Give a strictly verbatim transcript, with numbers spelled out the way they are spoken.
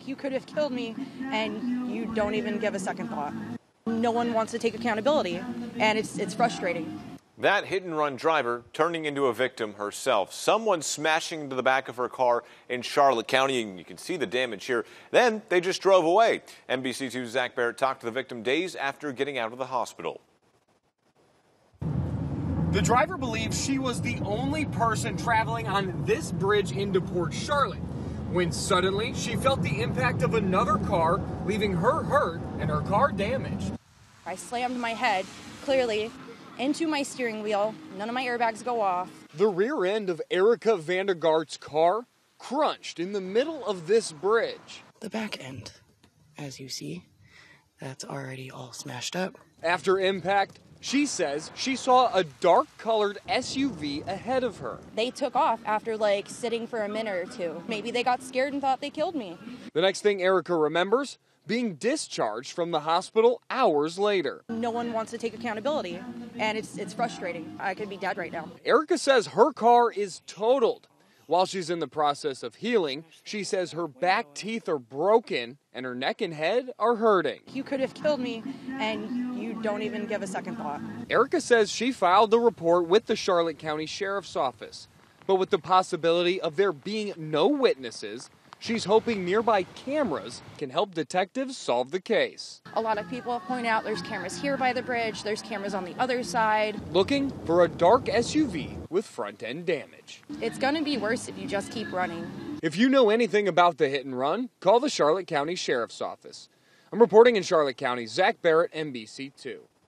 You could have killed me, and you don't even give a second thought. No one wants to take accountability, and it's it's frustrating. That hit-and-run driver turning into a victim herself. Someone smashing into the back of her car in Charlotte County, and you can see the damage here. Then they just drove away. N B C two's Zach Barrett talked to the victim days after getting out of the hospital. The driver believes she was the only person traveling on this bridge into Port Charlotte, when suddenly she felt the impact of another car, leaving her hurt and her car damaged. I slammed my head, clearly, into my steering wheel. None of my airbags go off. The rear end of Erica Vandergaart's car crunched in the middle of this bridge. The back end, as you see, that's already all smashed up. After impact, she says she saw a dark-colored S U V ahead of her. They took off after, like, sitting for a minute or two. Maybe they got scared and thought they killed me. The next thing Erica remembers, being discharged from the hospital hours later. No one wants to take accountability, and it's it's frustrating. I could be dead right now. Erica says her car is totaled. While she's in the process of healing, she says her back teeth are broken and her neck and head are hurting. You could have killed me, and you don't even give a second thought. Erica says she filed the report with the Charlotte County Sheriff's Office, but with the possibility of there being no witnesses, she's hoping nearby cameras can help detectives solve the case. A lot of people have pointed out there's cameras here by the bridge, there's cameras on the other side. Looking for a dark S U V with front-end damage. It's going to be worse if you just keep running. If you know anything about the hit and run, call the Charlotte County Sheriff's Office. I'm reporting in Charlotte County, Zach Barrett, N B C two.